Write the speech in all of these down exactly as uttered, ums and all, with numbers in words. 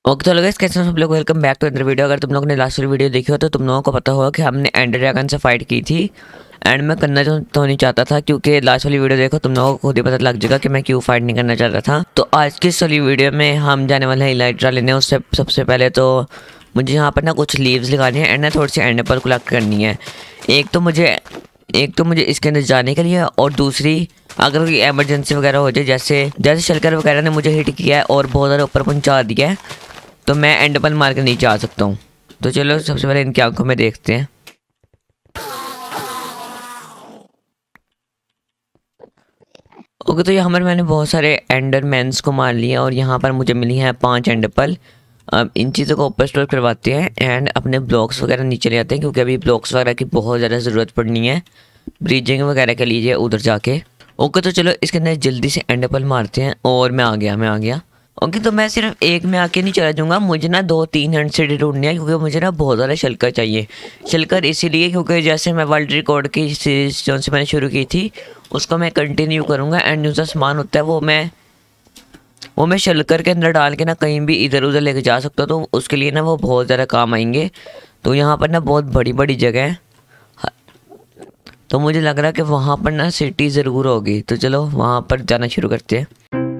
Okay तो guys, कैसे हैं सब लोग। Welcome back to other video. अगर तुम लोगों ने लास्ट वाली वीडियो देखी हो तो तुम लोगों को पता होगा कि हमने एंडर ड्रैगन से फाइट की थी। एंड मैं करना जो तो नहीं चाहता था, क्योंकि लास्ट वाली वीडियो देखो तुम लोगों को खुद ही पता लग जाएगा कि मैं क्यों फाइट नहीं करना चाहता था। तो आज की इस वाली वीडियो में हम जाने वाले हैं इलाइट्रा लेने। उससे सबसे पहले तो मुझे यहाँ पर ना कुछ लीव्स लगानी है एंड ना थोड़ी सी एंड कलेक्ट करनी है। एक तो मुझे एक तो मुझे इसके अंदर जाने के लिए, और दूसरी अगर कोई एमरजेंसी वगैरह हो जाए, जैसे जैसे शलकर वगैरह ने मुझे हिट किया है और बहुत ज़्यादा ऊपर पहुंचा दिया है, तो मैं एंडपल मार के नीचे आ सकता हूँ। तो चलो सबसे पहले इनकी आंखों में देखते हैं। ओके तो यहाँ पर मैंने बहुत सारे एंडरमैन्स को मार लिया और यहाँ पर मुझे मिली हैं पांच एंडपल। अब इन चीज़ों को ऊपर स्टोर करवाते हैं एंड अपने ब्लॉक्स वगैरह नीचे ले आते हैं, क्योंकि अभी ब्लॉक्स वगैरह की बहुत ज़्यादा ज़रूरत पड़नी है ब्रीजिंग वगैरह के लिए उधर जाके। ओके तो चलो इसके अंदर जल्दी से एंडपल मारते हैं। और मैं आ गया मैं आ गया ओके तो मैं सिर्फ एक में आके नहीं चला जाऊँगा, मुझे ना दो तीन हैंड से ढूंढनी है, क्योंकि मुझे ना बहुत ज़्यादा शलकर चाहिए। शलकर इसीलिए क्योंकि जैसे मैं वर्ल्ड रिकॉर्ड की सीरीज जो से मैंने शुरू की थी उसको मैं कंटिन्यू करूँगा। एंड जो सामान होता है वो मैं वो मैं शलकर के अंदर डाल के ना कहीं भी इधर उधर लेके जा सकता हूँ, तो उसके लिए ना वो बहुत ज़्यादा काम आएंगे। तो यहाँ पर ना बहुत बड़ी बड़ी जगह है, तो मुझे लग रहा है कि वहाँ पर ना सिटी ज़रूर होगी। तो चलो वहाँ पर जाना शुरू करते हैं।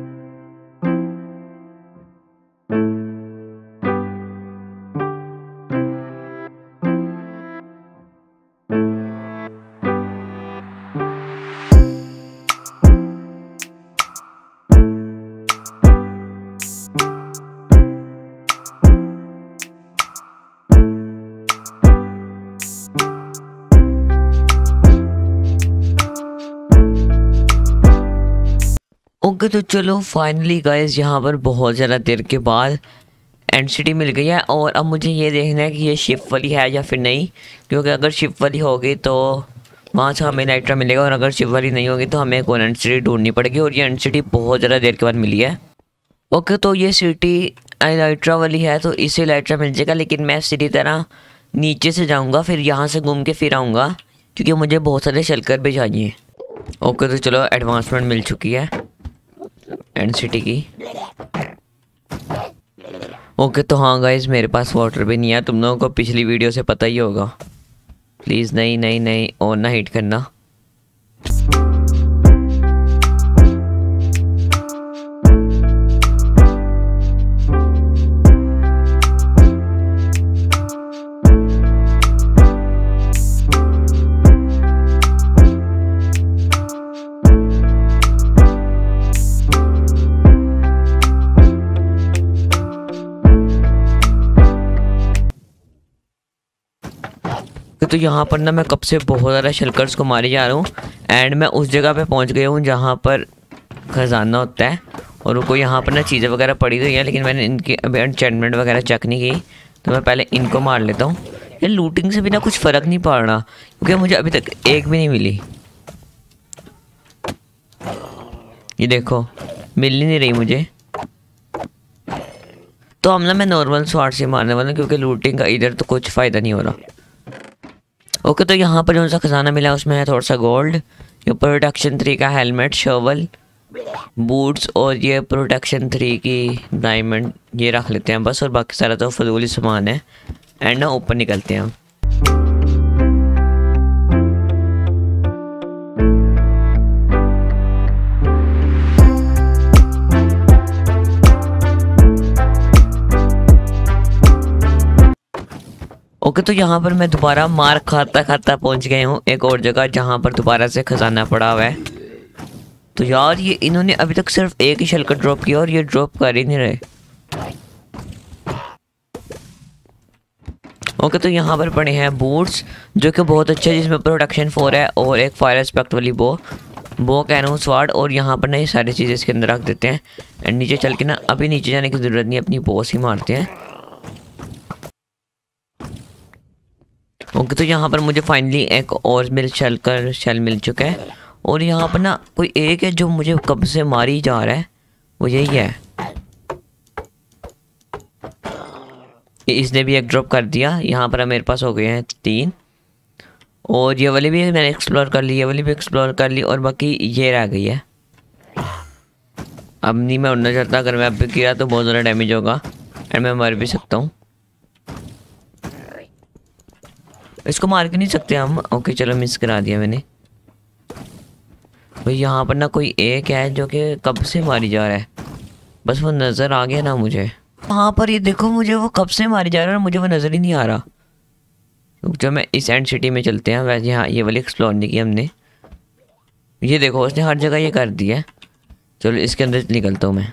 ओके तो चलो फाइनली गाइस यहाँ पर बहुत ज़्यादा देर के बाद एंड सिटी मिल गई है। और अब मुझे ये देखना है कि ये शिप वाली है या फिर नहीं, क्योंकि अगर शिप वाली होगी तो वहाँ से हमें इलाइट्रा मिलेगा, और अगर शिप वाली नहीं होगी तो हमें एक और एंड सिटी ढूंढनी पड़ेगी। और ये एंड सिटी बहुत ज़्यादा देर के बाद मिली है। ओके तो ये सिटी इलाइट्रा वाली है, तो इसे इलाइट्रा मिल जाएगा, लेकिन मैं सीधी तरह नीचे से जाऊँगा, फिर यहाँ से घूम के फिर आऊँगा, क्योंकि मुझे बहुत सारे शलकर भी चाहिए। ओके तो चलो एडवांसमेंट मिल चुकी है एंड सिटी की। ओके तो हाँ गाइस, मेरे पास वाटर भी नहीं है, तुम लोगों को पिछली वीडियो से पता ही होगा। प्लीज़ नहीं नहीं नहीं और ना हिट करना। तो यहाँ पर ना मैं कब से बहुत ज़्यादा शलकर्स को मारे जा रहा हूँ एंड मैं उस जगह पे पहुँच गया हूँ जहाँ पर खजाना होता है। और उनको यहाँ पर ना चीज़ें वगैरह पड़ी हुई हैं, लेकिन मैंने इनकी अभी एन्चेंटमेंट वगैरह चेक नहीं की, तो मैं पहले इनको मार लेता हूँ। ये लूटिंग से भी ना कुछ फ़र्क नहीं पड़ रहा, क्योंकि मुझे अभी तक एक भी नहीं मिली। ये देखो मिल ही नहीं रही मुझे। तो हम ना मैं नॉर्मल स्वार्ड से मारने वाला हूँ, क्योंकि लूटिंग का इधर तो कुछ फ़ायदा नहीं हो रहा। ओके तो यहाँ पर जो सा खजाना मिला है उसमें है थोड़ा सा गोल्ड, ये प्रोटेक्शन थ्री का हेलमेट, शोवल, बूट्स, और ये प्रोटेक्शन थ्री की डायमंड, ये रख लेते हैं बस। और बाकी सारा तो फजूली सामान है। एंड ना ऊपर निकलते हैं हम। ओके तो यहाँ पर मैं दोबारा मार खाता खाता पहुँच गया हूँ एक और जगह, जहाँ पर दोबारा से खजाना पड़ा हुआ है। तो यार ये इन्होंने अभी तक सिर्फ एक ही शलकर ड्रॉप किया और ये ड्रॉप कर ही नहीं रहे। ओके तो यहाँ पर पड़े हैं बूट्स, जो कि बहुत अच्छे है, जिसमें प्रोटेक्शन फोर है, और एक फायर एस्पेक्ट वाली बो बो कैनो स्वार्ड। और यहाँ पर ना ये सारी चीज़ें इसके अंदर रख देते हैं। एंड नीचे चल के ना अभी नीचे जाने की ज़रूरत नहीं, अपनी बॉस ही मारते हैं। ओके तो यहाँ पर मुझे फाइनली एक और मिल शलकर शेल मिल चुका है। और यहाँ पर ना कोई एक है जो मुझे कब से मारी जा रहा है, वो यही है। इसने भी एक ड्रॉप कर दिया। यहाँ पर मेरे पास हो गए हैं तीन, और ये वाली भी मैंने एक्सप्लोर कर ली, ये वाली भी एक्सप्लोर कर ली, और बाकी ये रह गई है। अब नहीं मैं उड़ना चाहता, अगर मैं अब गिरा तो बहुत ज़्यादा डैमेज होगा। एंड मैं मर भी सकता हूँ। इसको मार के नहीं सकते हम। ओके चलो मिस करा दिया मैंने। भाई यहाँ पर ना कोई एक है जो कि कब से मारी जा रहा है, बस वो नज़र आ गया ना मुझे। वहाँ पर ये देखो, मुझे वो कब से मारी जा रहा है और मुझे वो नज़र ही नहीं आ रहा। जो मैं इस एंड सिटी में चलते हैं। वैसे यहाँ ये वाली एक्सप्लोर नहीं की हमने। ये देखो उसने हर जगह ये कर दिया है। चलो इसके अंदर निकलता हूँ मैं।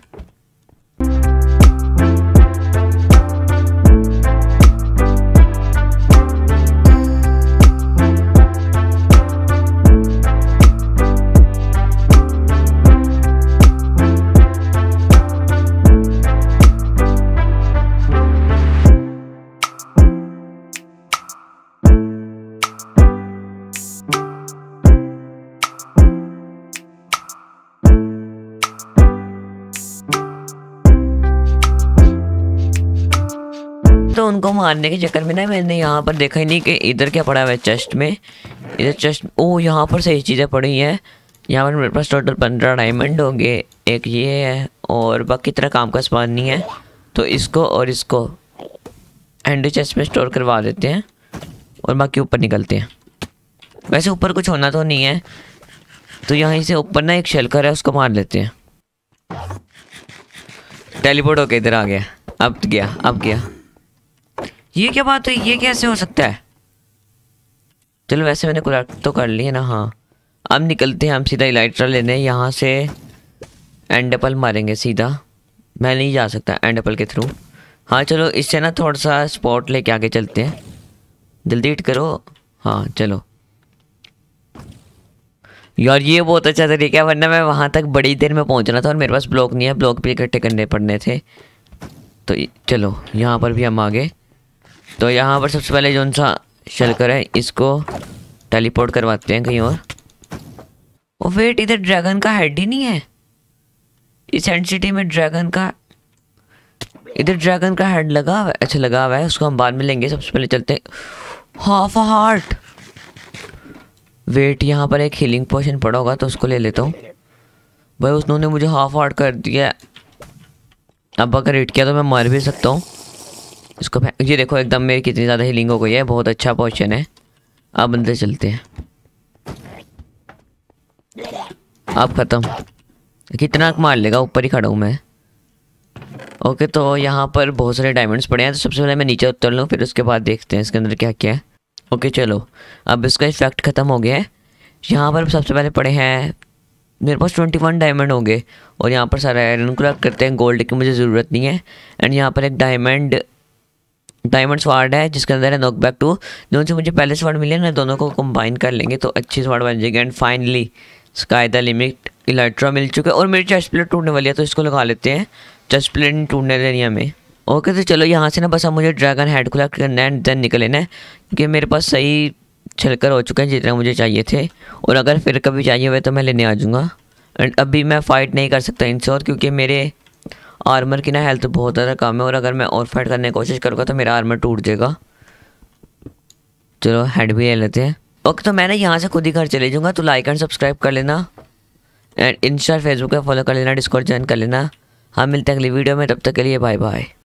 तो उनको मारने के चक्कर में ना मैंने यहाँ पर देखा ही नहीं कि इधर क्या पड़ा हुआ है चेस्ट में। इधर चेस्ट, ओ यहाँ पर सही चीज़ें पड़ी हैं। यहाँ पर मेरे पास टोटल पंद्रह डायमंड होंगे। एक ये है और बाकी तरह काम का सामान नहीं है, तो इसको और इसको एंड चेस्ट में स्टोर करवा देते हैं और बाकी ऊपर निकलते हैं। वैसे ऊपर कुछ होना तो नहीं है, तो यहाँ से ऊपर ना एक शेल्कर है, उसको मार लेते हैं। टेलीपोर्ट होके इधर आ गया। अब गया अब गया। ये क्या बात है, ये कैसे हो सकता है? चलो वैसे मैंने कलेक्ट तो कर लिया ना। हाँ अब निकलते हैं हम सीधा इलाइट्रा लेने। यहाँ से एंड एप्पल मारेंगे सीधा। मैं नहीं जा सकता एंड एप्पल के थ्रू। हाँ चलो इससे ना थोड़ा सा स्पॉट लेके आगे चलते हैं। जल्दी हिट करो। हाँ चलो यार ये बहुत अच्छा तरीका है, वरना मैं वहाँ तक बड़ी देर में पहुँचना था और मेरे पास ब्लॉक नहीं है। ब्लॉक भी इकट्ठे करने पड़ने थे। तो चलो यहाँ पर भी हम आ गए। तो यहाँ पर सबसे पहले जो सा शेल्कर है इसको टेलीपोर्ट करवाते हैं कहीं और। ओ वेट, इधर ड्रैगन का हेड ही नहीं है इस एंड सिटी में। ड्रैगन का इधर ड्रैगन का हेड लगा हुआ है। अच्छा लगा हुआ है, उसको हम बाद में लेंगे। सबसे पहले चलते हैं। Half a heart. वेट, यहाँ पर एक हीलिंग पोशन पड़ा होगा तो उसको ले लेता हूँ। भाई उसने मुझे हाफ हार्ट कर दिया। अब अगर हिट किया तो मैं मर भी सकता हूँ। इसको ये देखो एकदम मेरी कितनी ज़्यादा हीलिंग हो गई है। बहुत अच्छा पोशन है। अब अंदर चलते हैं। अब ख़त्म। कितना मार लेगा, ऊपर ही खड़ा हूँ मैं। ओके तो यहाँ पर बहुत सारे डायमंड्स पड़े हैं, तो सबसे पहले मैं नीचे उतर लूँ, फिर उसके बाद देखते हैं इसके अंदर क्या क्या है। ओके चलो अब इसका इफेक्ट ख़त्म हो गया है। यहाँ पर सबसे पहले पड़े हैं मेरे पास ट्वेंटी वन डायमंड होंगे और यहाँ पर सारा आयरन कलेक्ट करते हैं। गोल्ड की मुझे ज़रूरत नहीं है। एंड यहाँ पर एक डायमंड डायमंड स्वार्ड है जिसके अंदर है नॉक बैक टू। दोनों से मुझे पहले स्वार्ड मिले ना, दोनों को कंबाइन कर लेंगे तो अच्छी स्वार्ड बन जाएगी। And finally sky the limit elytra मिल चुका है और मेरी चेस्ट प्लेट टूटने वाली है, तो इसको लगा लेते हैं। चेस्ट प्लेट नहीं टूटने देनी हमें। ओके तो चलो यहाँ से ना बस अब मुझे ड्रैगन हेड कलेक्ट करना है एंड देन निकल लेना है, क्योंकि मेरे पास सही छलकर हो चुका है जितना मुझे चाहिए थे। और अगर फिर कभी चाहिए हुए तो मैं लेने आ जाऊँगा। एंड अभी मैं फ़ाइट नहीं कर सकता इनसे और, क्योंकि मेरे आर्मर की ना हेल्थ बहुत ज़्यादा कम है और अगर मैं और फाइट करने की कोशिश करूँगा तो मेरा आर्मर टूट जाएगा। चलो हेड भी ले लेते हैं। ओके तो मैं ना यहाँ से खुद ही घर चले जाऊँगा, तो लाइक एंड सब्सक्राइब कर लेना एंड इंस्टा फेसबुक पे फॉलो कर लेना, डिस्कॉर्ड ज्वाइन कर लेना। हाँ मिलते हैं अगली वीडियो में, तब तक के लिए बाय बाय।